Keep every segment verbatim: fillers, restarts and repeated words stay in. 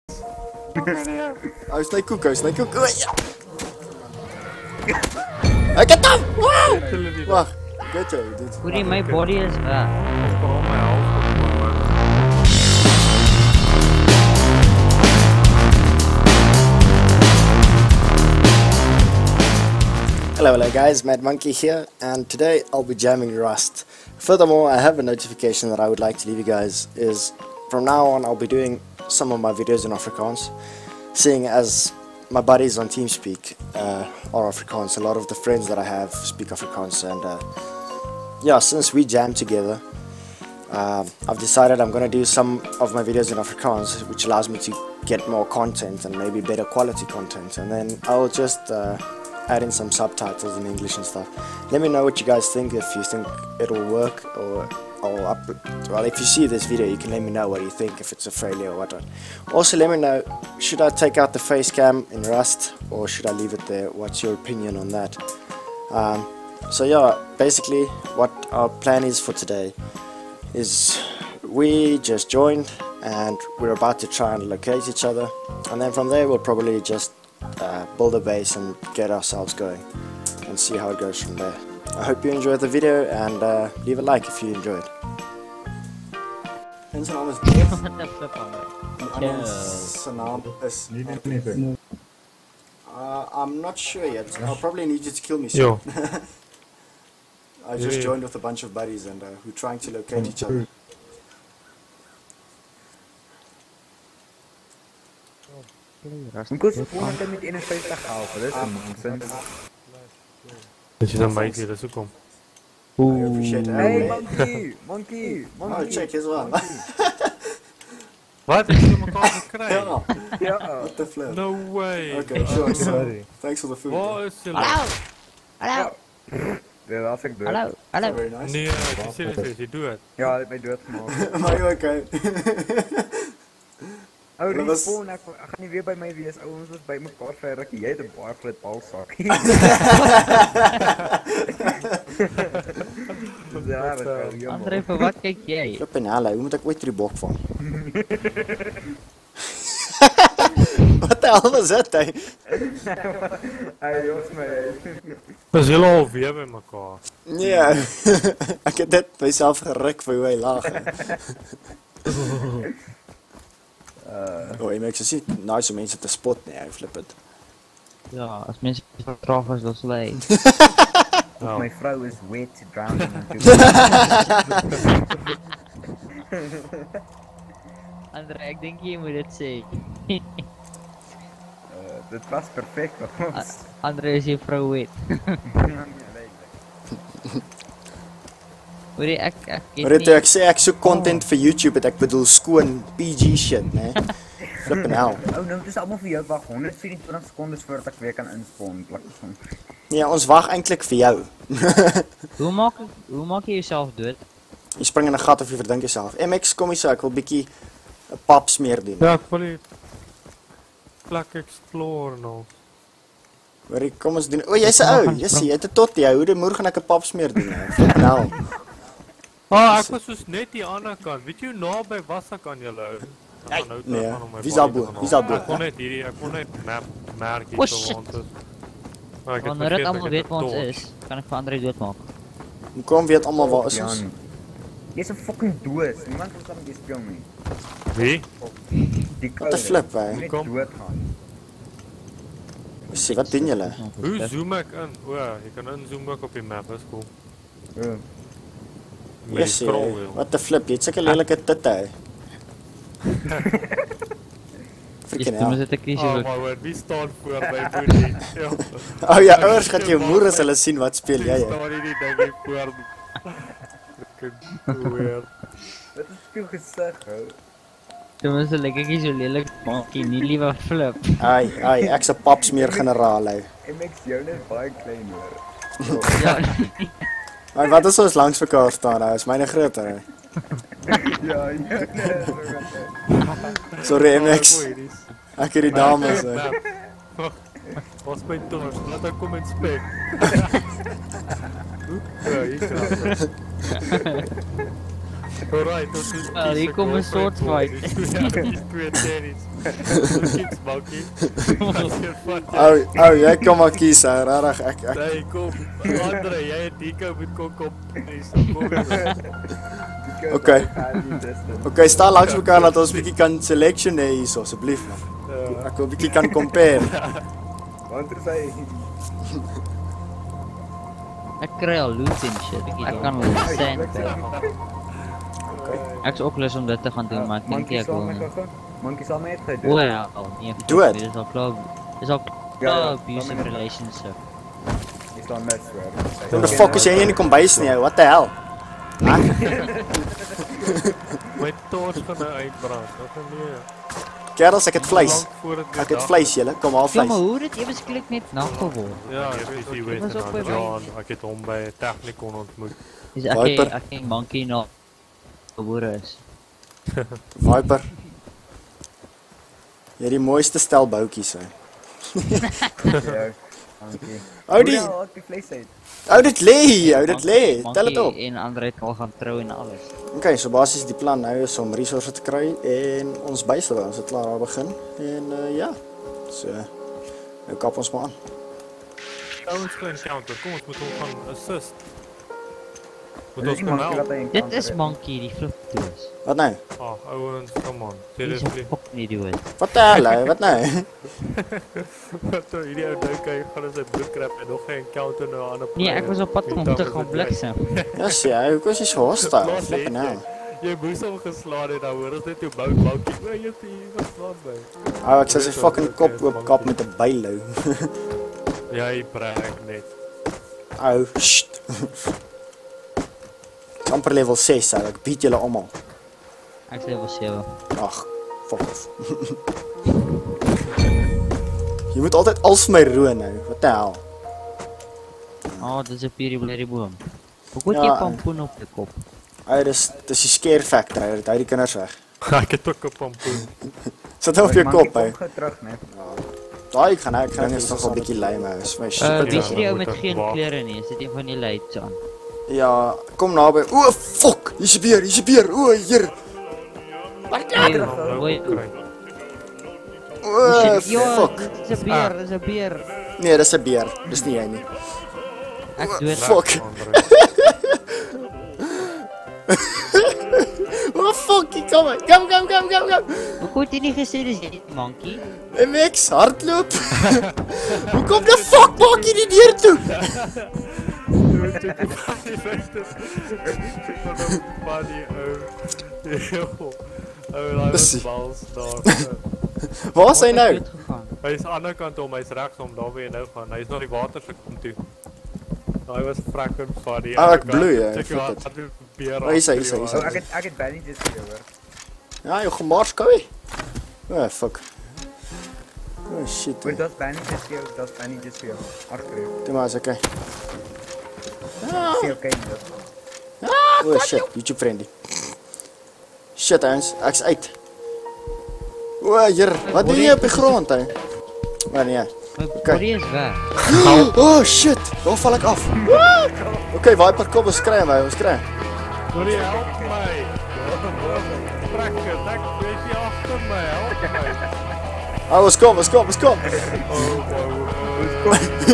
Hou sny koek, hou sny koek. Ja. Ek het hom. Wag. Get jy dit. Hoerie, my body is weg. Hello, hello guys, Mad Monkey here, and today I'll be jamming Rust. Furthermore, I have a notification that I would like to leave you guys, is from now on I'll be doing some of my videos in Afrikaans, seeing as my buddies on TeamSpeak uh, are Afrikaans. A lot of the friends that I have speak Afrikaans, and uh, yeah, since we jam together, uh, I've decided I'm going to do some of my videos in Afrikaans, which allows me to get more content and maybe better quality content, and then I'll just uh, add in some subtitles in English and stuff. Let me know what you guys think, if you think it'll work, or I'll up, well, if you see this video you can let me know what you think, if it's a failure or whatnot. Also let me know, should I take out the face cam in Rust or should I leave it there? What's your opinion on that? Um, so yeah, basically what our plan is for today is we just joined and we're about to try and locate each other, and then from there we'll probably just Uh, build a base and get ourselves going and see how it goes from there. I hope you enjoyed the video, and uh, leave a like if you enjoyed. En zijn naam is Dave. What the flip on it? En zijn naam is... Uh, I'm not sure yet. I'll probably need you to kill me soon. I just Yeah. joined with a bunch of buddies and uh, we're trying to locate each other. Moet ik volgende met eenenvijftig helpen, dat is een nonsens. Dat je dan bij je, dat is ook om. I appreciate it. Hey monkey, monkey, monkey. Oh, check, here's one. Wat? Heb je elkaar gekregen? Yeah. Ja. What the flip? No way. Okay, sure. So, thanks for the food. Waar is je? Hallo! Hallo! Ja, dat is ik dood. Hallo! Hallo! Very nice. Nee, ik is serieus, je doet het. Ja, dat heb mij dood gemaakt. Maar you okay? Oh, Dat was- respawn, ek, ek gaan nie weer by my wees, ou, ons was by mekaar verruk, jy het 'n baie groot balsak. Ja, dat kan jammer. André, vir wat kyk jy? Flip en helle, hoe moet ek ooit die bok vang? Wat de hel was dit, hy? Hey, jos my. Dat is heel alweer bij elkaar. Nee, ek het dit myself geruk vir hoe hy lag. Oh, jy maak so nice om mense te spot nie, hy flip het. Ja, as mense vertraag is, dan sal hy. Nou, My vrou is wet, drowning into André, ek dink jy moet dit sê. uh, Dit was perfect vir ons. André is jy vrou wet. Hoorie, ek, ek het Maar toe ek sê ek soek content vir YouTube, het ek bedoel skoon P G shit, né? Flip en hel. Oh, nou, dis allemaal vir jou, wag, honderd vierentwintig secondes voordat ek weer kan inspawn. Nee, ons wag eintlik vir jou. Hoe maak, hoe maak jy jouself dood? Jy spring in 'n gat of jy verdink jouself. M X, kom hier so, ek wil bietjie 'n pap smeer doen. ja, ik wil die plek explore nou. Hoorie, kom ons doen. O, jy's 'n ou. Jissie, jy het 'n tot jy. Hoe de moer gaan ek 'n pap smeer doen? Hè? Flip en hel. Ah, ek was soos net die ander kant. Weet jy hoe naby was ek aan julle ou? Ek gaan nou nee, terug gaan om my wie's body daar bo? te gaan Wie's daar haal. bo? Ek kon net hierdie, ek kon net map merk Oh, hier shit. so want is. Maar ek het Wanneer dit vergeet, allemaal ek weet het waar ons torch. is, kan ek vir André doodmaak. Hoe kom weet almal waar is ons? Jy's 'n fucking doos, niemand kan saam met jou speel nie. Wie? Die Wat 'n flip, hè. Jy Kom. moet doodgaan. Sê, wat doen julle? Hoe zoom ek in? O, jy kan inzoom ook op die map, dat is cool. Ja. Met die Jissie, scroll wheel. wat 'n flip. Jy het sulke lelike titte, hè. Dis Freaking toe hell. moet ek kies Oh ook. my word, wie staan voor my booty? Ja. Oh ja, ouers gaan jou moer as hulle sien wat speel jy, Wie hè. staan hierdie ding hier voor? Freaking weird. Wat is jou gesig, hou? Toe moet ek ek so lelik maak, nie liewe flip. Ai, ai, ek's 'n pap smeer generaal, hè. En ek jou net baie klein hoor. Ja, Maar wat as ons langs mekaar staan, hè? Is myne groter, hè. Ja, ja, nee. Sorry, M Oh, X. boy, dis- Ek het die dames, hè. Map. Waar is my tongers? Laat ek kom en spek. Oep, ja, hier is Alright, ons is Wel, hier kom 'n sword fight. Dis twee tennies. Kids monkey. Ou, ou, jy kom maar kies, ou, regtig ek ek. Nee, kom. Andre, jy en Dico moet kom kom. Kom. Okay. Okay, staan langs mekaar dat ons bietjie kan selection hê hierso asseblief man. Ek wil bietjie kan compare. Want er sy Ek kry al loot en shit. Ek kan wel sand bag. Ek is ook lus om dit te gaan doen, maar ek dink ek wil nie. Monkey saam met hy O ja, al nee. Dood. Dis al klaar. Dis al klaar abusive relationship. Dis dan mes hoor. What the fuck is jy nie in die kombuis nie, ou? What the hell? My tors gaan nou uitbrand. Wat nee. Kerels, ek het vleis. Lank voor dit Ek het vleis julle, kom haal Ja, maar vleis. hoe het dit ewe skielik net nag geword? Ja, ek is hier weet was ook by en John, ek het hom by Technikon ontmoet. Dis ek Viper. ek ek monkey na gebore is. Viper. Jy het die mooiste stel boutjies, ou. Ja. Monkey. Ou die, Hoe die vleis uit. ou dit lê hier, ou dit lê. Tel dit op. En Andre het al gaan trou en alles. Okay, so basies die plan nou is om resources te kry en ons base ons het klaar daar begin en uh, ja. So nou kap ons maar aan. Ouens klein counter, kom ons moet hom gaan assist. Moet Dis ons die kom monkey wat help. hy Dit encounter is het. monkey die flip toes. Wat nou? Ag, ouens, come on. Dis Seriously. fuck nie doen. Wat die hel, ou? Wat nou? Wat nou hierdie ou dink hy gaan in sy bloedkrap en nog 'n encounter nou aan 'n Nee, ek was op pad om te gaan bliksem. Ja, sien, ou, hoekom is jy so hostile? Flipping hell. Jy moes hom geslaan het, dan hoor ons net jou bou boutjie. O, jy het hier geslaan by. Ou, ek sê sy fucking kop oop kap met 'n byl ou. Jy brag net. Ou, sst. Amper level ses, ou. Ek beat julle almal. Ek sê was sewe. Ag, fuck off. Jy moet altyd als vir my roon nou. Wat die hel? Oh, dis 'n pierie boom. Hoe Ja, kom jy pampoen op die kop? Ou, dis dis die scare factor, ou. Dit hou die kinders weg. Ek het ook 'n pampoen. Sit hom op jou Monkey kop, ou. kom gou terug, né? Daai ek gaan ek gaan net nog 'n bietjie lei maar is my Uh, super. wie is die ou moet met ek geen wag. klere nie? Is dit een van die lights aan? Ja, kom naby. O, fuck. Hier's 'n beer, hier's 'n beer. O, hier. Nee, oei. O, Ja, fuck. dit is 'n beer, dit is 'n beer. Nee, dis 'n beer. Dis nie jy nie. Ek dood. Fuck. O, fuck. Hier kom hy. Kom, kom, kom, kom, kom. Hoe kon jy nie gesê dis jy monkey? M X hardloop. Hoe kom die fuck maak jy die deur toe? Dis- Waar is hy nou? Hy is aan die ander kant om, hy's regsom daar waar jy nou gaan. Hy is na die water se kom toe. Daai was fracking funny. Ah, ek bloei, hè, Check flik jou het. hart weer beer. Hy is hy, is hy, is Oh, hy. ek het ek het bandages vir jou hoor. Ja, jy gemars koei. O, fuck. O, shit. Hoor, daar's bandages vir jou, daar's bandages vir jou. Agter jou. Dit maar is okay. Sien okay nie. dit. O, shit. YouTube friendly. Shit, ouens. Ek's uit. O, hier. Wat doen jy op die grond, hè? Maar nee. My Okay. body is weg. Oh, shit. Waar val ek af? Okay, Viper, kom, ons kry hom, ou. Ons kry hom. Sorry, help my. Fracking, ek weet jy agter my, help my. Ah, ons kom, ons kom, ons kom. Oh, oh, oh.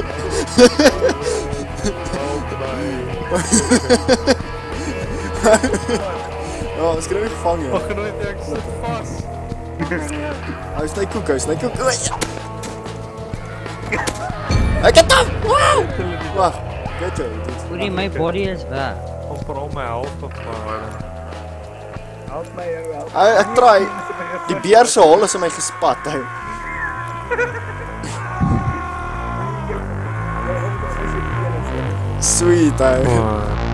Help my. Ja, ons kry hom gevang, joh. Wag nooit, ek sit vas. Hy sny koek, hy sny koek. O, ja. Ek het hom! Wow! Wag, get jou, dude. Hoerie, my body is weg. Kom vir hom my help of maar. Help my, ou, help. Hy ek try. Die beer se hol is in my gespat, ou. Sweet, ou.